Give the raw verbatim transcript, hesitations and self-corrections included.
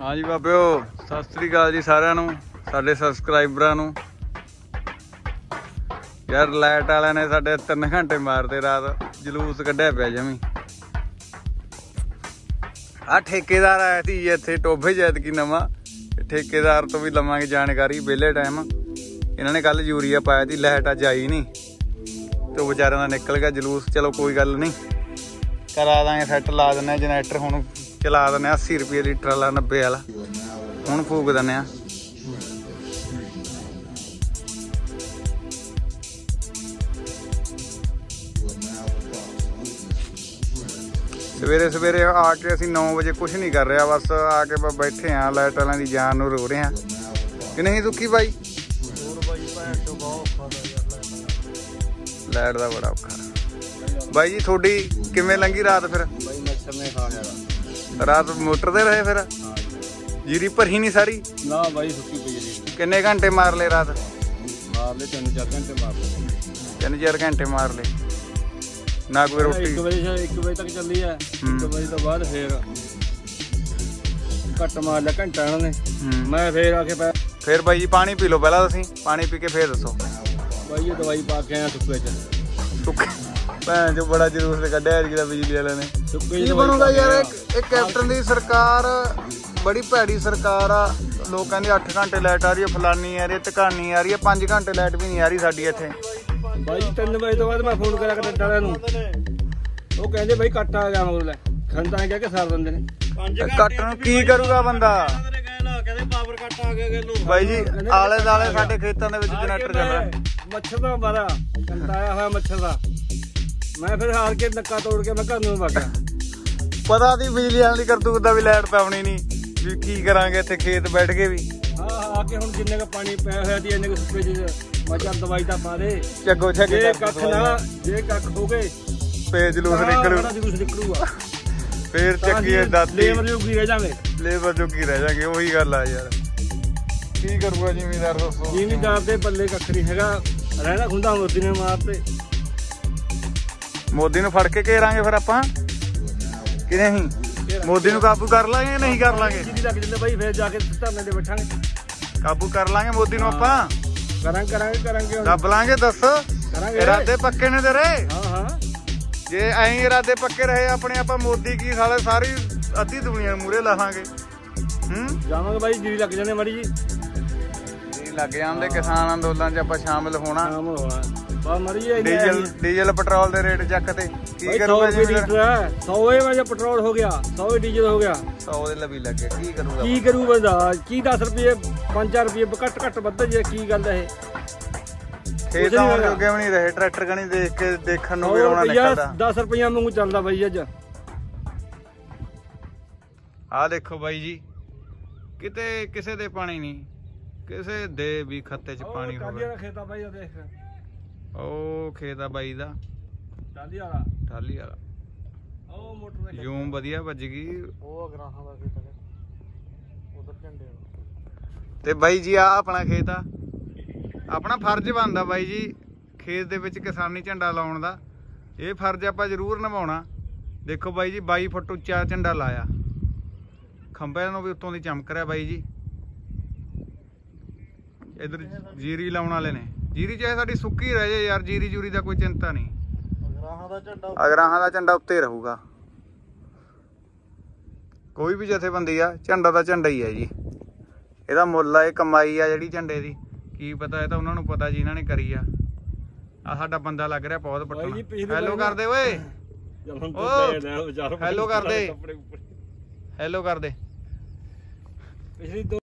हाँ जी बाबिओ सत श्री अकाल जी सारिਆਂ ਨੂੰ ਸਾਡੇ सबसक्राइबਰਾਂ ਨੂੰ। यार लाइट वाले ने साढ़े तीन घंटे मारते रात जलूस कढ़िया पिया जमी। आ ठेकेदार आया थी इत्थे टोभे जैत की नवा ठेकेदार तो भी लवांगे जानकारी वेले टाइम। इन्होंने कल यूरिया पाया थी लाइट अज आई नहीं तो बेचारे का निकल गया जलूस। चलो कोई गल नहीं करा देंगे सैट ला दें जनरेटर हुण चला दें अस्सी रुपये लीटर वाला नब्बे वाला हुण फूक दें। सवेरे सवेरे आके असीं नौ बजे कुछ नहीं कर रहा बस आके बस बैठे हाँ लाइट वालों की जान नूं रो रहे हैं कि नहीं दुखी भाई। लाइट का बड़ा औखा भाई जी। थोड़ी किवें लंघी रात फिर? रात मोटर ते रहे फिर जीरी भरी नहीं सारी ना भाई सुक्की पई जी। किन्ने घंटे मार ले रात? मार ले तीन चार घंटे मार ले तीन चार घंटे मार ले ना कोई रोटी। एक बजे एक बजे तक चली है एक बजे तो बाद फिर घट मार लिया घंटा इन्होंने। मैं फिर आके पै फिर भाई जी पानी पी लो पहला तुसीं पानी पी के फिर दसो। भाई ये दवाई पा के आया सुक्के च सुक्के भैन जो बड़ा जलूस ने कढ़िया एरिया बिजली वाले ने। सुक्के की बनूगा यार एक कैप्टन की सरकार बड़ी भैड़ी सरकार आ। लोगों की अठ घंटे लाइट आ रही है फलानी आ रही है टिकानी आ रही है पांच घंटे लाइट भी नहीं आ रही साडी इत्थे। भाई तीन बजे तो बाद मैं फोन करा कनेक्ट वालिਆਂ ਨੂੰ ਉਹ ਕਹਿੰਦੇ भाई ਕੱਟ आ गया मगर खंदा कह के सार दिंदे ने। ਕੱਟ ਨੂੰ ਕੀ ਕਰੂਗਾ ਬੰਦਾ? ਕਹਿੰਦੇ ਪਾਵਰ ਕੱਟ ਆ ਗਿਆ ਗੇਲੂ ਬਾਈ ਜੀ ਆਲੇ ਦਾਲੇ ਸਾਡੇ ਖੇਤਾਂ ਦੇ ਵਿੱਚ ਜਨਰੇਟਰ ਚੱਲ ਰਿਹਾ। ਮੱਛਰ ਦਾ ਮਾਰਾ ਕੰਟਾਇਆ ਹੋਇਆ ਮੱਛਰ ਦਾ। ਮੈਂ ਫਿਰ ਹਾਰ ਕੇ ਨੱਕਾ ਤੋੜ ਕੇ ਮੈਂ ਘਰ ਨੂੰ ਵਗ ਗਿਆ। ਪਤਾ ਦੀ ਬਿਜਲੀ ਵਾਲੀ ਕਰਤੂਤ ਦਾ ਵੀ ਲਾਈਟ ਪਾਉਣੀ ਨਹੀਂ ਵੀ ਕੀ ਕਰਾਂਗੇ ਇੱਥੇ ਖੇਤ ਬੈਠ ਕੇ ਵੀ। ਹਾਂ ਆ ਕੇ ਹੁਣ ਜਿੰਨੇ ਕ ਪਾਣੀ ਪਿਆ ਹੋਇਆ ਦੀ ਇੰਨੇ ਕ ਸੁੱਕੇ ਚ ਮੈਂ ਚੱਲ ਦਵਾਈ ਤਾਂ ਪਾ ਦੇ ਚੱਗੋ ਛੱਗ ਜੇ ਕੱਖ ਨਾ ਜੇ ਕੱਖ ਹੋ ਗਏ ਫੇਰ ਜਲੂਸ ਨਿਕਲੂ ਜਲੂਸ ਨਿਕਲੂਗਾ ਫੇਰ ਚੱਕੀਏ ਦਾਤੀ ਲੇਬਰ ਜੋਗੀ ਰਹਿ ਜਾਵੇ ਲੇਬਰ ਜੋਗੀ ਰਹਿ ਜਾਗੇ। ਉਹੀ ਗੱਲ ਆ ਯਾਰ ਕੀ ਕਰੂਗਾ ਜ਼ਿਮੀਦਾਰ ਦੱਸੋ। ਜ਼ਿਮੀਦਾਰ ਦੇ ਪੱਲੇ ਕੱਖ ਨਹੀਂ ਹੈਗਾ ਰਹਿਣਾ ਖੁੰਦਾ ਮੋਦੀ ਨੇ ਮਾਰ ਤੇ ਮੋਦੀ ਨੂੰ ਫੜ ਕੇ ਘੇਰਾਂਗੇ ਫਿਰ ਆਪਾਂ ਕਿ ਨਹੀਂ? ਮੋਦੀ ਨੂੰ ਕਾਬੂ ਕਰ ਲਾਂਗੇ ਕਿ ਨਹੀਂ ਕਰ ਲਾਂਗੇ? ਜਿਹਦੀ ਲੱਗ ਜਾਂਦੇ ਬਾਈ ਫੇਰ ਜਾ ਕੇ ਧਰਨੇ ਤੇ ਬੈਠਾਂਗੇ। ਕਾਬੂ ਕਰ ਲਾਂਗੇ ਮੋਦੀ ਨੂੰ ਆਪਾਂ ਕਰਾਂਗੇ ਕਰਾਂਗੇ ਕਰਾਂਗੇ ਦੱਬ ਲਾਂਗੇ। ਦੱਸ ਕਰਾਂਗੇ ਇਰਾਦੇ ਪੱਕੇ ਨੇ ਤੇਰੇ? ਹਾਂ ਹਾਂ ਜੇ ਐਂ ਇਰਾਦੇ ਪੱਕੇ ਰਹੇ ਆਪਣੇ ਆਪਾਂ ਮੋਦੀ ਕੀ ਸਾਲੇ ਸਾਰੀ ਅੱਧੀ ਦੁਨੀਆ ਮੂਰੇ ਲਾਵਾਂਗੇ। ਹੂੰ ਜਾਵਾਂਗੇ ਬਾਈ ਜੀਰੀ ਲੱਗ ਜਾਂਦੇ ਮਾੜੀ ਜੀ ਜੀ ਲੱਗ ਜਾਂਦੇ ਕਿਸਾਨ ਅੰਦੋਲਨ 'ਚ ਆਪਾਂ ਸ਼ਾਮਿਲ ਹੋਣਾ। ਸ਼ਾਮ ਹੋਣਾ ਬਾ ਮਰੀ ਜੀ। ਡੀਜ਼ਲ ਡੀਜ਼ਲ ਪੈਟਰੋਲ ਦੇ ਰੇਟ ਚੱਕ ਤੇ ਕੀ ਕਰੂਗਾ ਜੀ? ਸੌ ਇਹ ਵਜੇ ਪੈਟਰੋਲ ਹੋ ਗਿਆ ਸੌ ਹੀ ਡੀਜ਼ਲ ਹੋ ਗਿਆ ਸੌ ਦੇ ਲਵੀ ਲੱਗੇ ਕੀ ਕਰੂਗਾ? ਕੀ ਕਰੂ ਬੰਦਾ ਕੀ ਦਸ ਰੁਪਏ ਪੰਜ ਚਾਰ ਰੁਪਏ ਘੱਟ ਘੱਟ ਵੱਧ ਜੇ ਕੀ ਗੱਲ ਇਹ ਖੇਤ ਆਉਣ ਜੋਗੇ ਵੀ ਨਹੀਂ ਰਹੇ ਟਰੈਕਟਰ ਕਣੀ ਦੇਖ ਕੇ ਦੇਖਣ ਨੂੰ ਵੀ ਰੋਣਾ ਨਿਕਲਦਾ। ਦਸ ਰੁਪਈਆ ਵਾਂਗੂ ਚੱਲਦਾ ਬਾਈ ਅੱਜ। ਆਹ ਦੇਖੋ ਬਾਈ ਜੀ ਕਿਤੇ ਕਿਸੇ ਦੇ ਪਾਣੀ ਨਹੀਂ ਕਿਸੇ ਦੇ ਵੀ ਖੱਤੇ 'ਚ ਪਾਣੀ ਹੋਵੇ। ਖੇਤਾ ਬਾਈ ਉਹ ਦੇਖ ਉਹ ਖੇਤ ਆ ਬਾਈ ਦਾ ਟਾਲੀ ਵਾਲਾ ਟਾਲੀ ਵਾਲਾ ਉਹ ਮੋਟਰ ਦੇ ਜੂਮ ਵਧੀਆ ਵੱਜ ਗਈ। ਉਹ ਅਗਰਾਹਾਂ ਦਾ ਖੇਤ ਹੈ ਉਧਰ ਝੰਡੇ ਤੇ ਬਾਈ ਜੀ ਆ ਆਪਣਾ ਖੇਤ ਆ। ਆਪਣਾ ਫਰਜ਼ ਬਣਦਾ ਬਾਈ ਜੀ ਖੇਤ ਦੇ ਵਿੱਚ ਕਿਸਾਨੀ ਝੰਡਾ ਲਾਉਣ ਦਾ। ਇਹ ਫਰਜ਼ ਆਪਾਂ ਜ਼ਰੂਰ ਨਿਭਾਉਣਾ। ਦੇਖੋ ਬਾਈ ਜੀ ਬਾਈ ਫੁੱਟ ਉੱਚਾ ਝੰਡਾ ਲਾਇਆ ਖੰਭਿਆਂ ਨੂੰ ਵੀ ਉੱਤੋਂ ਦੀ ਚਮਕ ਰਿਹਾ ਬਾਈ ਜੀ। ਇਧਰ ਜੀਰੀ ਲਾਉਣ ਵਾਲੇ ਨੇ ਜੀਰੀ ਚਾਹੇ ਸਾਡੀ ਸੁੱਕੀ ਰਹਿ ਜਾਏ ਯਾਰ ਜੀਰੀ ਜੂਰੀ ਦਾ ਕੋਈ ਚਿੰਤਾ ਨਹੀਂ। ਅਗਰਾਹਾਂ ਦਾ ਝੰਡਾ ਅਗਰਾਹਾਂ ਦਾ ਝੰਡਾ ਉੱਤੇ ਰਹੂਗਾ। ਕੋਈ ਵੀ ਜਥੇਬੰਦੀ ਆ ਝੰਡਾ ਦਾ ਝੰਡਾ ਹੀ ਹੈ ਜੀ। ਇਹਦਾ ਮੁੱਲ ਆ ਇਹ ਕਮਾਈ ਆ ਜਿਹੜੀ ਝੰਡੇ ਦੀ ਕੀ ਪਤਾ ਇਹ ਤਾਂ ਉਹਨਾਂ ਨੂੰ ਪਤਾ ਜੀ ਇਹਨਾਂ ਨੇ ਕਰੀ ਆ। ਆ ਸਾਡਾ ਬੰਦਾ ਲੱਗ ਰਿਹਾ ਬਹੁਤ ਪੱਟਣਾ। ਹੈਲੋ ਕਰਦੇ ਓਏ ਹੈਲੋ ਕਰਦੇ ਹੈਲੋ ਕਰਦੇ ਪਿਛਲੀ